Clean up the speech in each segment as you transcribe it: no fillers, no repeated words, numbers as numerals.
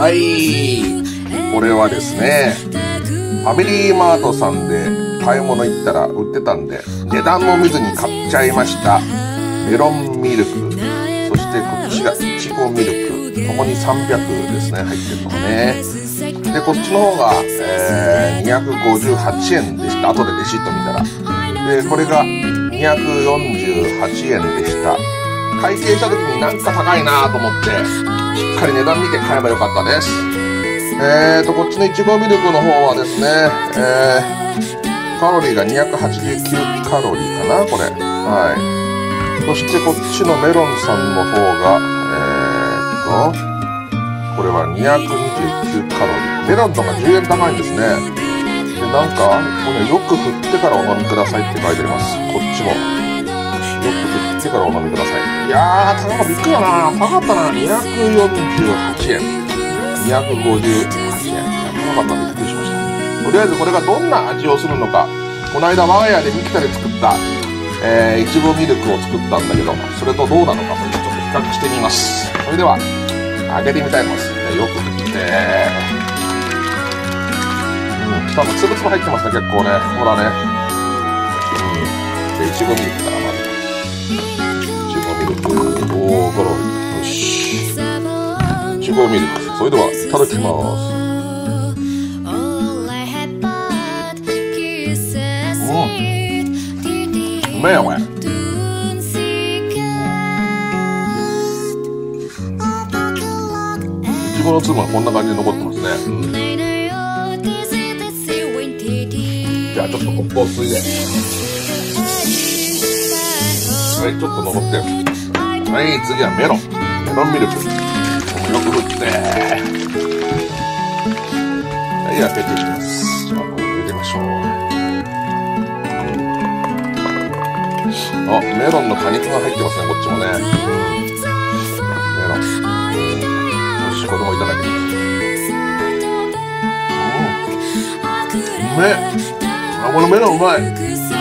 はい。これはですね、ファミリーマートさんで買い物行ったら売ってたんで、値段も見ずに買っちゃいました。メロンミルク、そしてこっちがいちごミルク、ともに300ですね、入ってるのがね。で、こっちの方が、258円でした。後でレシート見たら。で、これが248円でした。会計した時になんか高いなと思って、しっかり値段見て買えばよかったです。こっちのいちごミルクの方はですね、カロリーが289カロリーかな、これ。はい。そしてこっちのメロンさんの方が、これは229カロリー。メロンとか10円高いんですね。で、なんか、これよく振ってからお飲みくださいって書いてあります。こっちも。よく振ってからお飲みください。いやー、高かった。びっくりだな。高かったな。248円。258円。高かった。びっくりしました。とりあえずこれがどんな味をするのか。この間我が家でミキサーで作った、いちごミルクを作ったんだけど、それとどうなのかというちょっと比較してみます。それでは、開けてみたいと思います。よく振って、多分つぶつぶ入ってますね、結構ね。ほらね。で、いちごミルクからまず。いちごミルク。おー、ゴロリ。よし。いちごミルク。それでは、いただきます。うめえよ、これ。いちごの粒がこんな感じで残ってますね。じゃあちょっとコップをついで。はい、ちょっと残ってる。はい、次はメロンミルク。よく振って。はい、開けていきます。じゃあ、これ入れましょう。あ、メロンの果肉が入ってますね、こっちもね。メロン。よし、これもいただきます。うめえ。あ、このメロンうまい。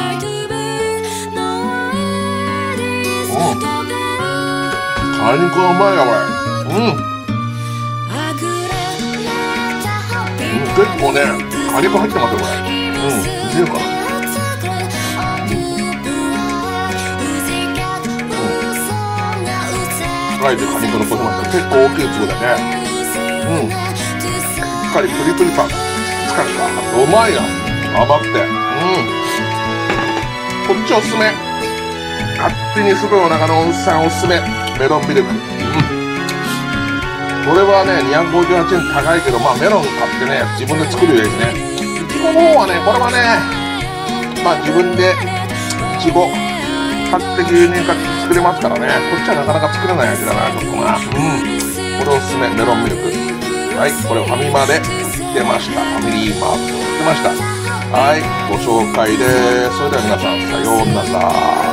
果肉がうまいな、これ。結構ね、果肉入ってますよ、これ。見えるかな。はい、で果肉残しました。結構大きい粒だね。しっかりプリプリパン。疲れた。うまいな。甘くて。こっちおすすめ。勝手にすごいお腹のおっさんおすすめ。メロンミルク。これはね、258円高いけど、まあメロン買ってね、自分で作るよりですね。いちごの方はね、これはね、まあ自分でいちご買って牛乳買って作れますからね。こっちはなかなか作れない味だな、ちょっとな。これおすすめ、メロンミルク。はい、これファミマで売ってました。ファミリーマートで売ってました。はい、ご紹介です。それでは皆さん、さようなら。